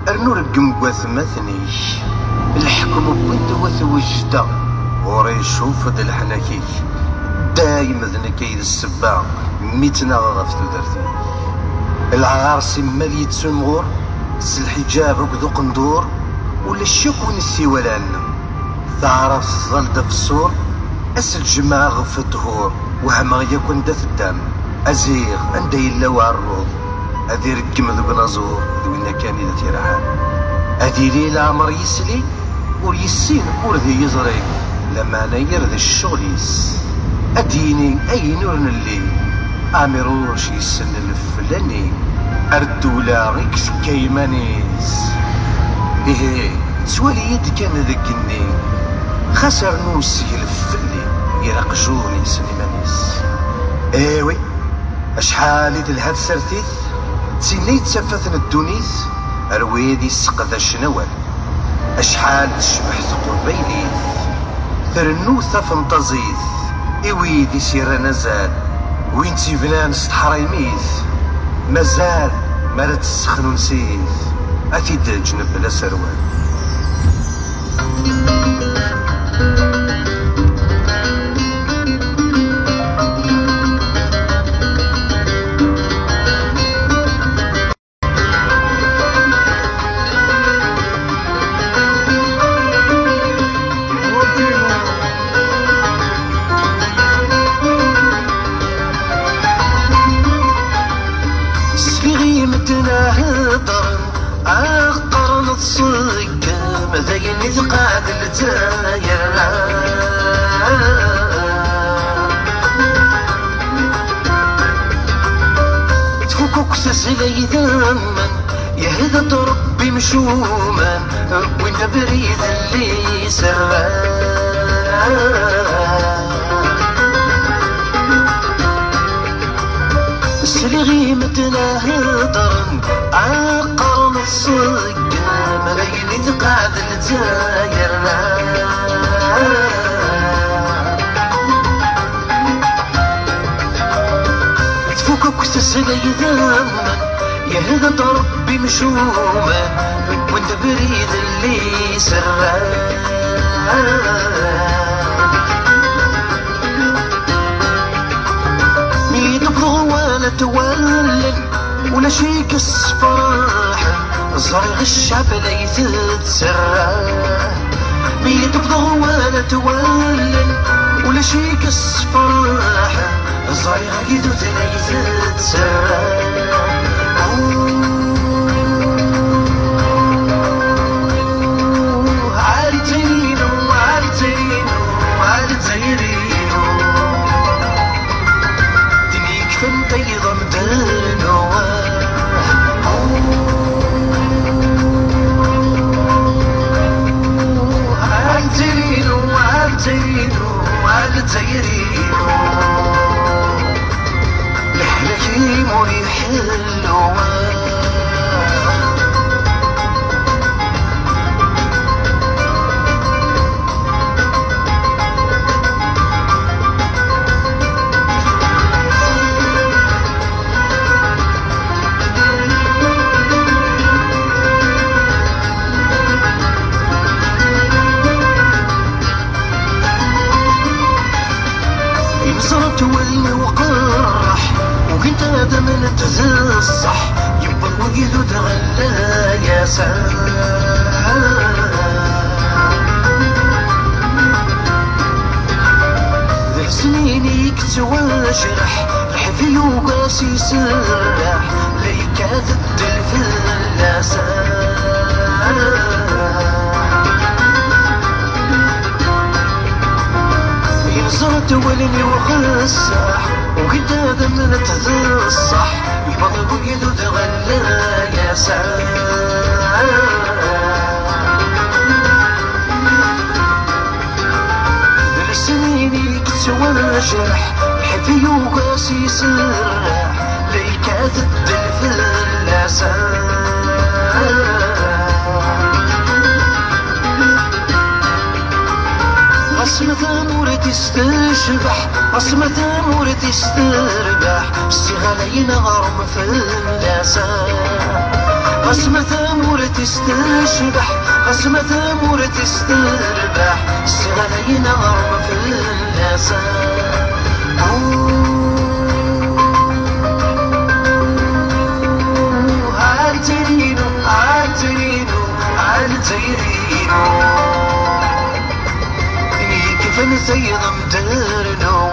ارنو رقم قواثماثني الحكم بنت وثوجدا ورا يشوف ذا الحناكي دايما ذنكيد السبا ميتنا غاف تودرتي العرس مال يتسمغور الحجاب وكذو قندور ولا الشكون السيوالان تعرف ظل في الصور اسل جماعة غف الدهور وهما يكون دا في الدم ازيغ عندي يلا وعروض هذي رقم ذو بنازور ذوينا كان إذا تيرحال هذي ليلة عمر يسلي وريسين ورذي يزري لما أنا يرذي الشغليس أديني أي نور الليل أمروش يسن الفلاني أردولا غيكس كيمانيس إيه تسوالي يد كان ذكني خسر نوسي الفلي يرقجوني سليمانيس إيوي أشحالي تلهاد سرتيث تسيني تسفثن الدونيث أرويدي السقذ الشنوال أشحال تشبح قربيليث ترنوثة فنطزيث إويدي سير نزال وين تيبنان ستحريميث مازال مالت تسخن نسيث أتيد جنب بلا سروال عقرن الصيق مذيني ثقاد الجاير تفكك سسلي ذمن يهدى ربي مشوما وين بريد اللي سرى سلغي متنا هضرن عقرن الصيق ملايين تقعد الجاير تفكك تسلي ذمن يهدى ربي مشوما وانت بريد اللي سرى ولا تولن ولا شي كس فرح صريغ الشعب ليث تسرى ميت بضغ ولا تولن ولا شي كس فرح صريغ يدوث ليث تسرى عالي تيرينو عالي تيرينو عالي تيرينو فانت يضم دلنو عالتيرينو عالتيرينو عالتيرينو لحلكي مريح اللوان تولي وقرح وكنت هذا من الصح يبقى وقيدو تغلى يا ذي سنيني كتوى شرح الحفي وقاسي سرح ليك ضد الفلاسة صرت ولني وخسح وقلت هذا من الصح يبقى وقيدو تغلى يا ذي السنين كتسوى شرح الحفي وقاسي سرح ليك ضد الفلاسة عصمة أمور تستشبح عصمة أمور تستربح الصغالين غرم فلاسة قسمة ثمور تستشبح قسمة ثمور تستربح السغالين غرب في اليسار عالترينو عالترينو عالترينو كيف نسيض مدرنو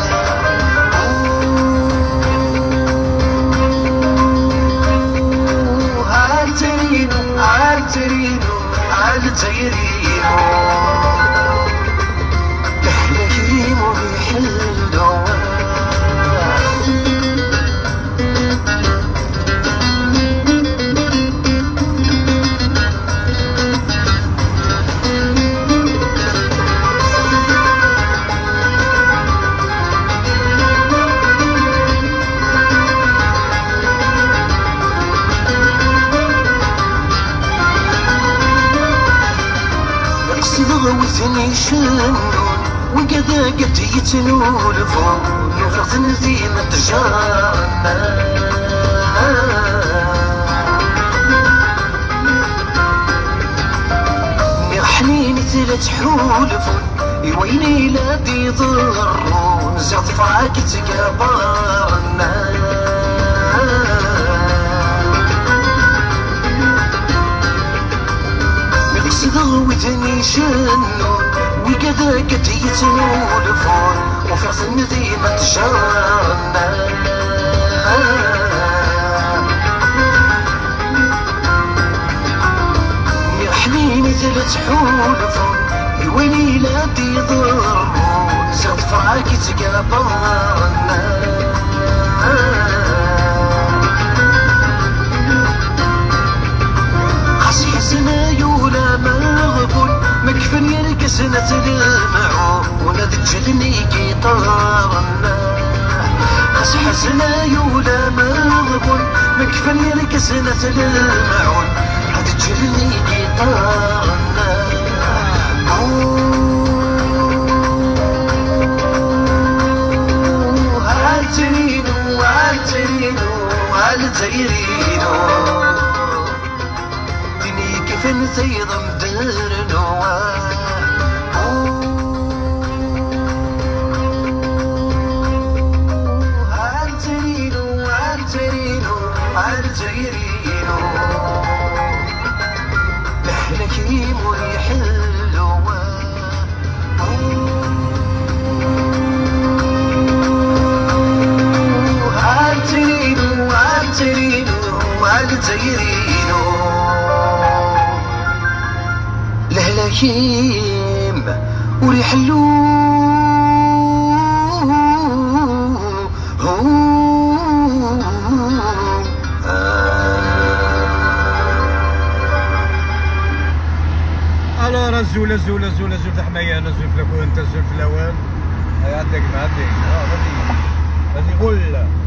عالترينو عالترينو عالترينو لحلكيم وبيحلو ضغوثني شنون وكذا قد يتنولفون يفرغ ذنزيمة تجارنا حنيني ثلاث حولفون ويني لا بيضرون زعط فاك تقابرنا ضغوثني شنون وكذا قد يتنولفون وفي غزل نديمة تجارنا يا حنيني ثلاث حولفون ويني لا بيضرون زاد فراك تقابلنا حسنا يولا مغبون مكفن يركسنا تلمعو ونذجلني قطارنا حسنا يولا مغبون مكفن يركسنا تلمعون هتجلني قطارنا عالترينو عالترينو عالترينو نسيض مدرنو عالترينو عالترينو عالترينو لحلكيم ويحلو عالترينو عالترينو عالترينو لهلاكيم وريحلو الو الزول الزول الزول الزول الحمايه الزول في الاكوان الزول في الاوان عندك معديك غادي قول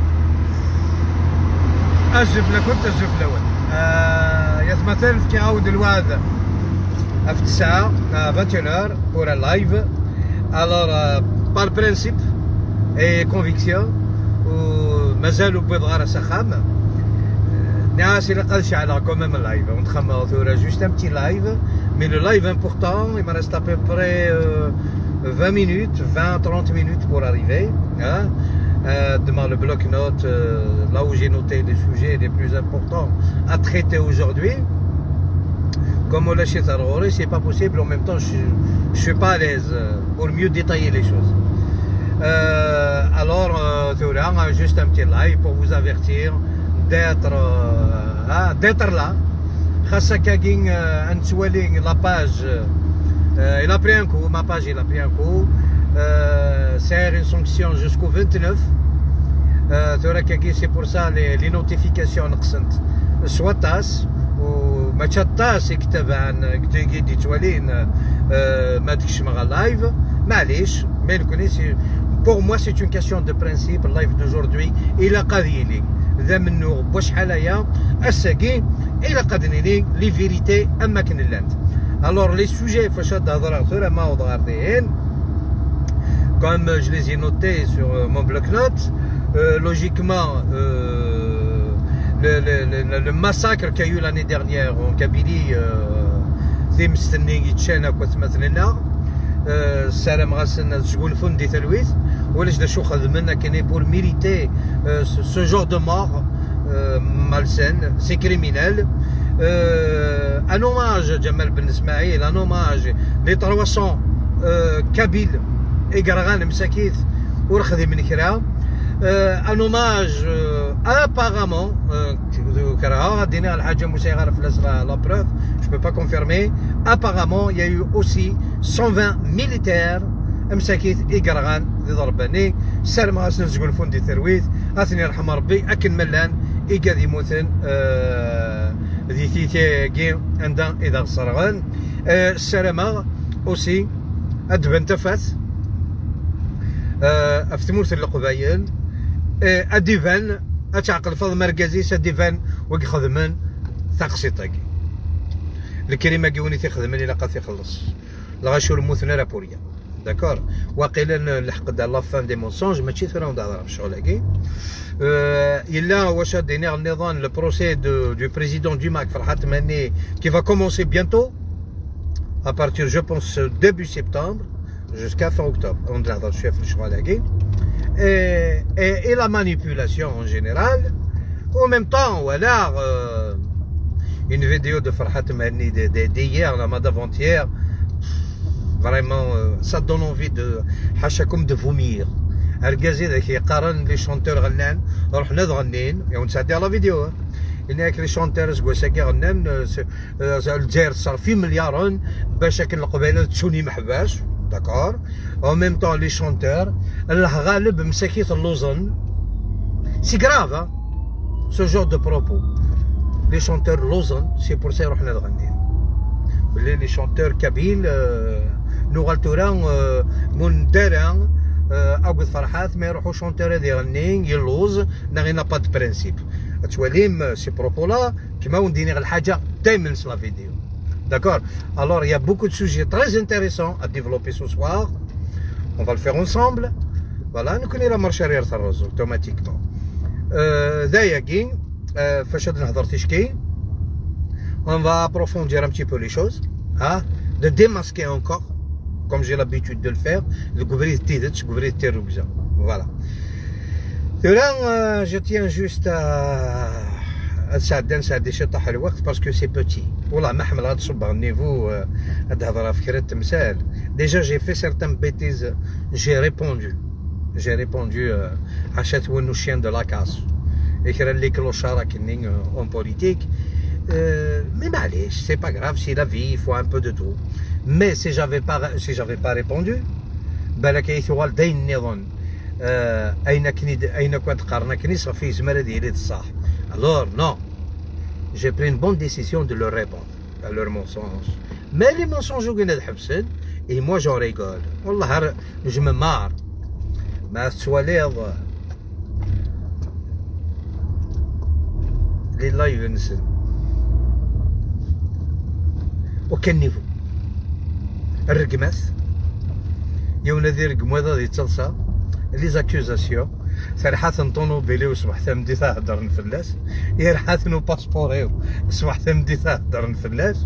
الزول في الاكوان الزول في الاوان يا مثلا في عاود الواد في 9 21h pour un live. Alors par principe et conviction مازالوا بيض غير سخام الناس اللي قال شعلها quand même live ونتخمم ثورة juste un petit live mais le live important il me reste à peu près 20 minutes 20-30 minutes pour arriver hein? Devant le bloc-notes là où j'ai noté les sujets les plus importants à traiter aujourd'hui. Comme on lâche Taroré, c'est pas possible, en même temps je suis pas à l'aise pour mieux détailler les choses. Alors, juste un petit live pour vous avertir d'être là. Khassakagin, la page, il a pris un coup, ma page il a pris un coup. C'est une sanction jusqu'au 29. C'est pour ça les notifications soit tasse. وما تشطاش يكتب عن كتيجي توالين ما تكش مع اللايف معليش ما نكونيش بور موا سي اون كاسيون دو برانسيب اللايف دوجوردي الى قاضي لي ذا منو بوشحال هيا الساكي الى قادني لي لي فيريتي اما كان لاند الور لي سوجي فاش هضر ثورة ما وضغردين comme je les ai notés sur mon bloc-notes logiquement le massacre qu'il y a eu l'année dernière en Kabylie, ذي مستني يتشانا كنت مثلنا السلام غاسن تقول فندي تلويث ولاش دا شو خدمنا كاين بور ميريتي سو جور دو مور malsaine, c'est criminel. Un hommage, Jamal Ben Ismaïl, un hommage, les 300 Kabyles et Gargan Msakith, un hommage apparemment, la preuve, je ne peux pas confirmer, apparemment il y a eu aussi 120 militaires مساكيت إقرغان ذي ضرباني سالم غاسن تقول فون دي ثرويث أثني رحم ربي أكن ملان إيقا ذي موثن ذي تيتي عندها إذا صرغان السلامة أوسي أدبن تفاث أفتمورث القبايل أديفان أتعقل فضل مركزي سديفان ويخدمن ثقسيطاكي الكلمة كيوني تيخدمن إلا قاثي يخلص لغاشو الموثنا رابوريا D'accord. وقيلا الحق لا فان دي مونسونج ماشي ثرا نهضر في الشغل هكي. إلا واش دينيغ النظام لو بروسي دو بريزيدون دو ماك فرحات ماني كي va commencer bientôt à partir je pense début septembre jusqu'à fin octobre. On نهضر شويه في الشغل هكي. Et la manipulation en général. En même temps voilà une vidéo de Farhat Mani d'hier là d'avant-hier. Vraiment, ça donne envie de حاشاكم de vomir. الرجازي ذاك يقارن لي شونتور غنان رحنا غنين ونساعدي على فيديو هناك لي شونتور سكواساكي غنان الجزائر صرفي مليارون باش هاك القبيله تسوني محباش داكور او ميم طون لي شونتور الغالب مساكيت اللوزن سي كراف سو جور دو بروبو لي شونتور لوزن سي بور سا رحنا غنين les chanteurs kabyles nous galtourang mon terrain أقول فرحات ما يروحوا شونتور هذي يغنين يلوز نغينا با دو برانسيب تواليم سي بروبولا كيما ونديني غير الحاجه دايما في لا فيديو داكور alors il y a beaucoup de sujets très intéressants à développer ce soir on va le faire ensemble voilà نكوني لا مرشارير الرز اوتوماتيكمون دايا كي فاش نهضر تشكي on va approfondir un petit peu les choses, hein, de démasquer encore, comme j'ai l'habitude de le faire, le gouvernement Tidetch, le gouvernement Terrougza. Voilà. Je tiens juste à s'adden, ça déchette à le parce que c'est petit. Voilà, Mahmoud Rad Soubar niveau d'Havara Fikret Temsel. Déjà, j'ai fait certaines bêtises, j'ai répondu. J'ai répondu à Chatouin chien de la casse. Et qu'il y a les clochards en politique. Mais allez, c'est pas grave, c'est la vie, il faut un peu de tout. Mais si j'avais pas répondu, بالك يثوال داين النظام أين كنت قارنكني صافي زمرة ديالي الصح. Alors non, j'ai pris une bonne décision de leur répondre à leurs mensonges. Mais les mensonges كنا الحبسن et moi j'en rigole. والله je me marre. ما سواليض les live نسن. وكان نيفو الرقماث يوم ذي رقم هذا ذي تلصى لي زاكوزاسيون فرحات نطونوبيلي وصبح ثمدي تهدر نفلاس يرحات نو باسبوريو صبح ثمدي تهدر نفلاس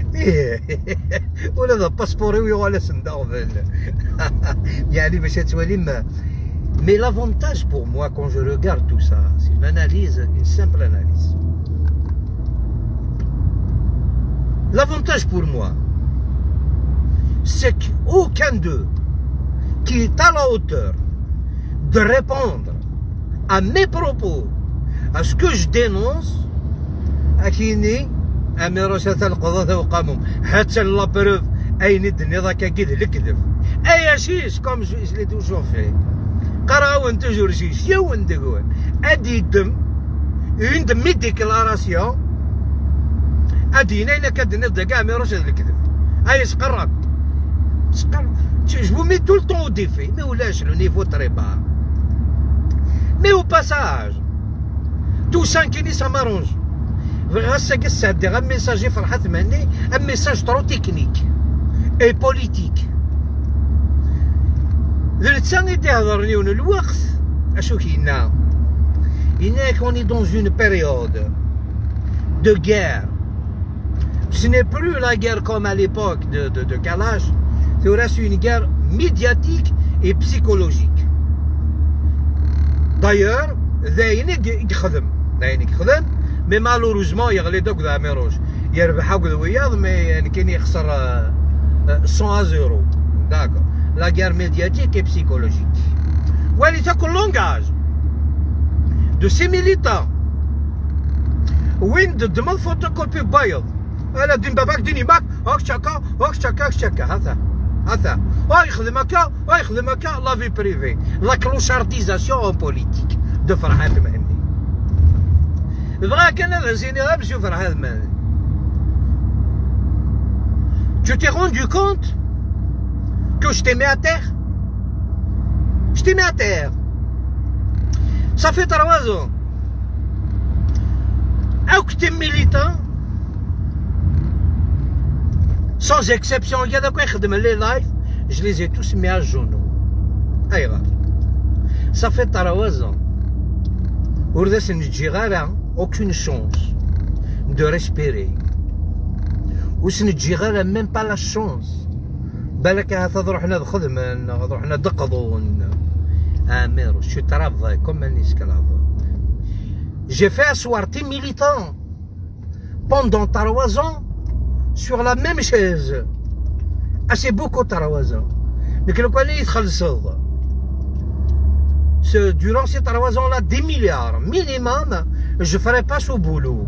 ولا ذا باسبوريو ولا سنداغ يعني باش توالي ما mais l'avantage pour moi quand je regarde tout ça c'est une analyse, une simple analyse. L'avantage pour moi, c'est qu'aucun d'eux qui est à la hauteur de répondre à mes propos, à ce que je dénonce, à qui n'est à mes recherches à l'qadha wa qamum, hatta la preuve, أين الدنيا ذاك أكيد الكذب، أي شيء comme je l'ai toujours fait، قراون toujours شيء، يوم تقول، أدي الدم، une de mes déclarations. أدينا إلا كدنا بدا كاع ما يروحش هذا الكذب أي سقرك سقر je vous mets tout le temps au défi mais ولاش le niveau très bas mais au passage tout ça كيني ça m'arrange غاسا كاس هادي غير ميساجي فرحات ماني un message trop technique et politique الإنسان يدي يهضرني الوقت أشو كاينا On est dans une période de guerre. Ce n'est plus la guerre comme à l'époque de Kalash, c'est une guerre médiatique et psychologique. D'ailleurs, mais malheureusement, il y a les deux d'Améroche. Il y a le Riyad, mais il y a 100 €. D'accord. La guerre médiatique et psychologique. Ouais, il y a le langage de ces militants. وين تدمر فوتوكوبي بايض انا دين باباك ديني باك هاك شاكا هذا يخدم هكا لا في بريفي لا كلوشارديزاسيون بوليتيك دو فرحات المهني بغاك انا الزيني غير نشوف فرحات المهني. Tu t'es rendu compte que je t'ai mis à terre? Je t'ai mis à terre. Ça fait 3 ans. Que t'es militant, sans exception, il y a de quoi les lives, je les ai tous mis à genoux. Ça fait 3 ans. Aujourd'hui, je n'ai aucune chance de respirer. Ou je n'ai même pas la chance. Je travaille comme un esclave. J'ai fait asseoir tes militants pendant 3 ans sur la même chaise. C'est beaucoup 3 ans. Mais que le durant ces 3 ans-là, des milliards minimum, je ne ferai pas ce boulot.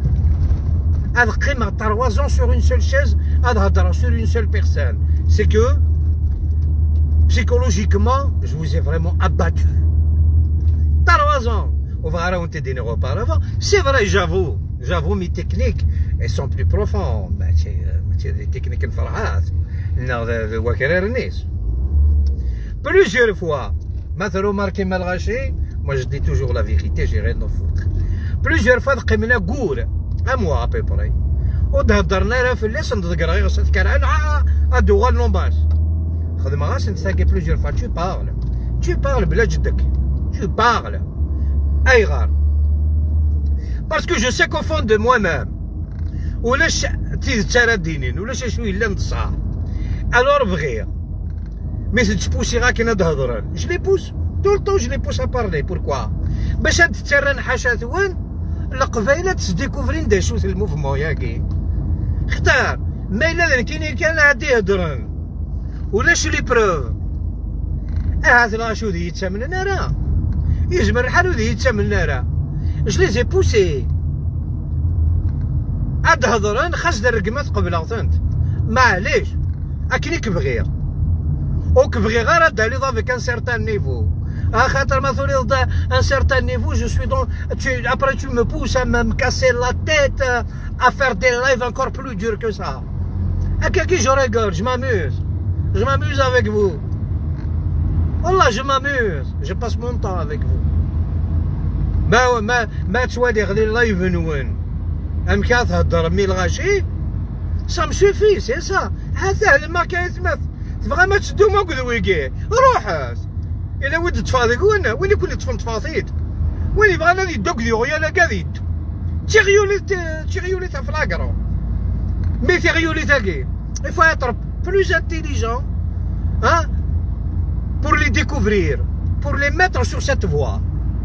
3 ans sur une seule chaise, sur une seule personne. C'est que, psychologiquement, je vous ai vraiment abattu. 3 ans. On va raconter des neurones auparavant. C'est vrai, j'avoue, mes techniques, elles sont plus profondes. Les techniques de Farhat, de Wakarernis. Plusieurs fois, maintenant, remarquez Malraché, moi je dis toujours la vérité, j'ai rien à foutre. Plusieurs fois, on a goût, un mois à peu près. On a dernière fois, on a dit, on a dit, on a dit, plusieurs fois, tu parles, tu parles. Parce que je sais qu'au fond de moi-même, alors vrai, mais si tu pousseras qu'il y a de je les pousse, tout le temps je les pousse à parler. Pourquoi? باش تترن حشاتون القبائل تديكوفرين دي شوز الموفمون ياكي اختار ما الا كاين عادي يهضرن ولاش لي بروف هذا لا شو دي يتسمن راه يجمع الحال ودي يتسمن راه اش لي زي بوسي عاد هضرن خاص الرقمات قبل عطنت معليش اكني كبغي وكبغي غير دالي ضافك ان سيرتان نيفو خاطر مثلا un certain niveau, je suis dans. Après, tu me pousses à me casser la tête, à faire des lives encore plus durs que ça. À qui je rigole, je m'amuse. Je m'amuse avec vous. Wallah, je m'amuse. Je passe mon temps avec vous. ما توالي غير اللايف نوين امكان تهضر مي الغاشي ça me suffit, c'est ça. هذا ما كيتمثل تبغى ما تشدو ما قدويكي روح إلا ود تفاضي وين يكون تفاضيت وين يبغى نادي دوك ديوغيا لا كاديت تيغيولي تاع فلاكرو مي تيغيولي تاكي il faut être plus intelligent hein pour les découvrir pour les mettre sur cette voie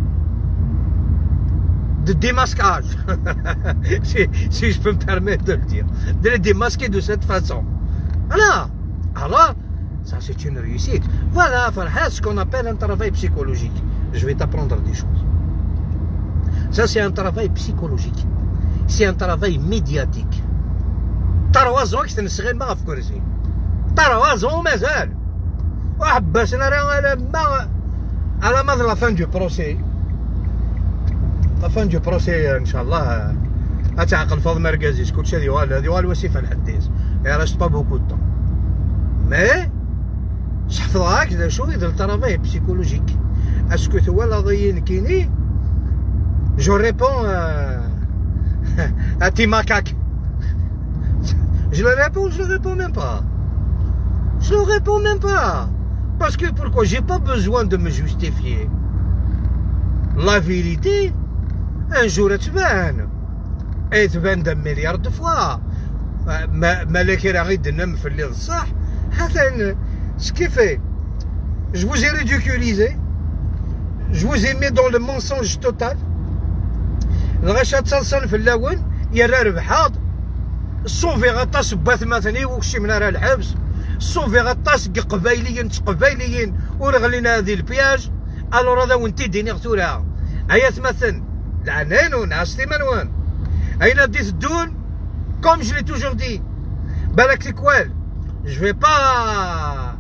de démasquage si je peux me permettre de le dire de les démasquer de cette façon voilà alors ça c'est une réussite. Voilà, ce qu'on appelle un travail psychologique. Je vais t'apprendre des choses. Ça c'est un travail psychologique. C'est un travail médiatique. 3 ans que c'est ما في كرسي. 3 ans مازال. وحبسنا على ما la fin du procès. La fin du procès إن شاء الله أتعقل فاضل مركزي كل شيء هذه وسيفة الحديث. Il reste pas beaucoup de temps. Mais شحفظهاك ذا شو إذا الترافاي بسيكولوجيك اسكو هو لا ضيين كيني جو ريبون à tes macaques je le réponds même pas je le réponds même pas parce que pourquoi j'ai pas besoin de me justifier la vérité ان جور تبان تبان دا مليار دو فوا مالك راه غير دنم في الليل الصح هذا سكيفي je vous ai ridiculisé je vous ai mis dans le mensonge total الغاشا تصلصن في اللون يا ربحاض الصوفي غطاس باث مثني وكشي من راه الحبس الصوفي غطاس قبايليين ورغلينا هذه البياج الو هذا وانتي ديني غتورها هيا تمثل العنانون عرفتي منوان اين ديت الدون كوم جو لي توجور دي بالك تكوال جو في با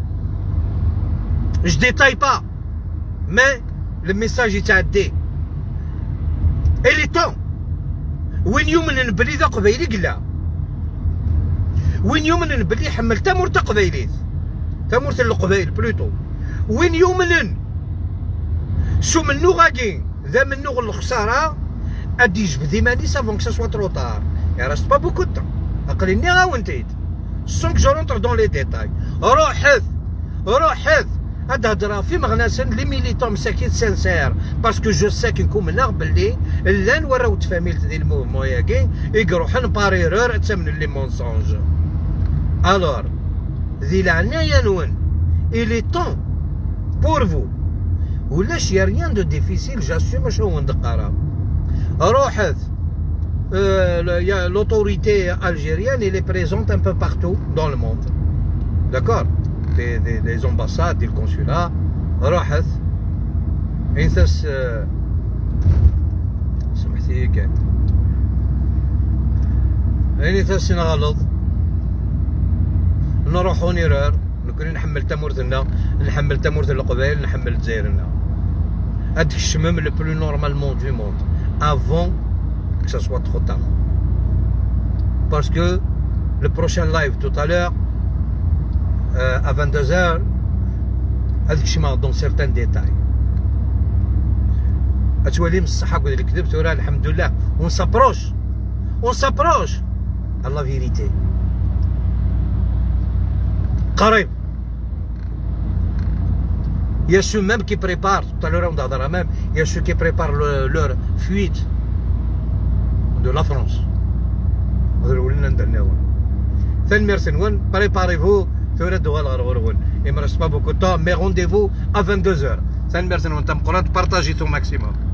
جو ديتاي با مي لو ميساج يتعدي الي طون وين يؤمن بلي ذا قبيلي قلا وين يؤمن بلي حمل تامور تا قبيليت تامور تا القبايل بلوتو وين يؤمن شو منو غاكي ذا منو الخساره ادي جبدي ماني سافون كو سوا ترو طار يا راست با بوكو طون اقليني غا وانتيت سونك جو رونتر دون لي ديتاي روح حث هاد هضره في مغناسن لي ميليتون مساكين سانسير باسكو جو ساك نكون مناغ بلي لان وراو تفاميلت ديال الموفمون ياكي يقروحن باريرور تسمن لي مونسونج الور ذي العنايه نون الي طون بور فو ولاش يا ريان دو ديفيسيل جاسيوم واش هو ندقرا روحت l'autorité algérienne elle est présente un peu partout dans le monde d'accord des ambassades des consulats راحت انثس سمحتي كاع انثس نغلط نروحو نيرار نكون نحمل تمورتنا نحمل تمورت القبائل نحمل الجزائرنا هاديك الشمم لو بلو نورمالمون دو موند افون que ça soit trop tard parce que le prochain live tout à l'heure à 22h هذيك الشيء dans certains détails اتولي من الصحة قلت لك كذبت وراه الحمد لله on s'approche à la vérité قريب il y a ceux même qui préparent tout à l'heure on dira même il y a ceux qui préparent leur fuite de la France هذا ولنا نديرو ثاني ميرسنون بريباريفو تردوا الغرغرون il me reste pas beaucoup de temps mais rendez-vous à 22h ثاني ميرسنون تم قران بارطاجيتو ماكسيموم